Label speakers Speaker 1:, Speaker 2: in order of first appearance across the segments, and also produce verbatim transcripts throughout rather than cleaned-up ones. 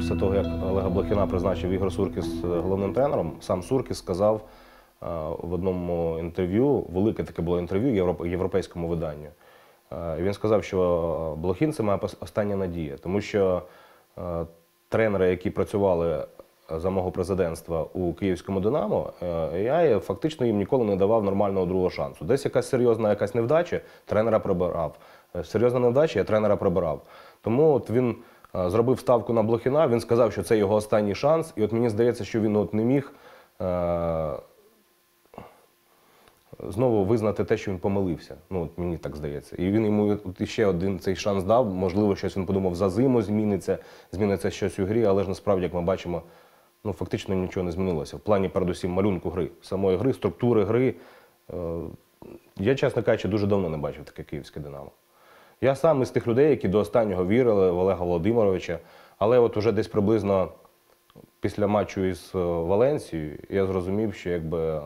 Speaker 1: після того, як Олега Блохіна призначив Ігор Суркіс головним тренером, сам Суркіс сказав в одному інтерв'ю, велике таке було інтерв'ю європейському виданню. Він сказав, що Блохін – це моя остання надія, тому що тренери, які працювали за мого президентства у київському «Динамо», я фактично їм ніколи не давав нормального другого шансу. Десь якась серйозна якась невдача, тренера прибирав. Серйозна невдача, я тренера прибирав. Тому от він зробив ставку на Блохіна, він сказав, що це його останній шанс, і от мені здається, що він от не міг е знову визнати те, що він помилився. Ну, от мені так здається. І він йому от ще один цей шанс дав, можливо, щось він подумав, за зиму зміниться, зміниться щось у грі, але ж насправді, як ми бачимо, ну, фактично нічого не змінилося. В плані, передусім, малюнку гри, самої гри, структури гри. Е я, чесно кажучи, дуже давно не бачив таке київське «Динамо». Я сам із тих людей, які до останнього вірили в Олега Володимировича, але от уже десь приблизно після матчу із Валенсією я зрозумів, що якби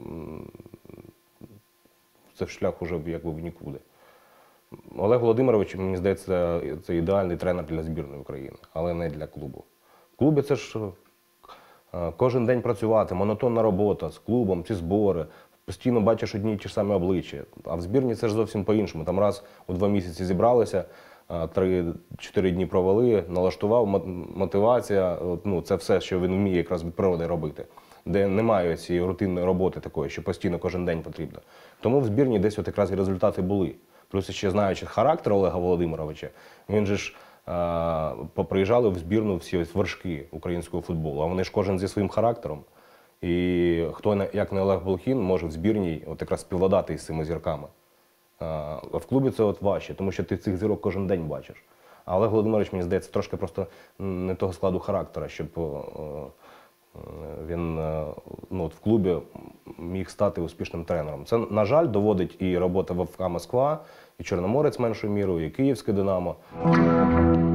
Speaker 1: це шлях уже якби в нікуди. Олег Володимирович, мені здається, це ідеальний тренер для збірної України, але не для клубу. В клубі це ж кожен день працювати, монотонна робота з клубом, ці збори. Постійно бачиш одні й ті ж самі обличчя. А в збірні це ж зовсім по-іншому. Там раз у два місяці зібралися, три-чотири дні провели, налаштував, мотивація. Ну, це все, що він вміє якраз від природи робити. Де немає цієї рутинної роботи такої, що постійно кожен день потрібно. Тому в збірні десь от якраз і результати були. Плюс ще знаючи характер Олега Володимировича, він же ж а, поприїжджали в збірну всі ось вершки українського футболу, а вони ж кожен зі своїм характером. І хто, як не Олег Блохін, може в збірній от якраз співладати із цими зірками. А в клубі це от важче, тому що ти цих зірок кожен день бачиш. А Олег Володимирович, мені здається, трошки просто не того складу характера, щоб він ну, от в клубі міг стати успішним тренером. Це, на жаль, доводить і робота ВФК Москва, і Чорноморець меншою мірою, і Київське «Динамо».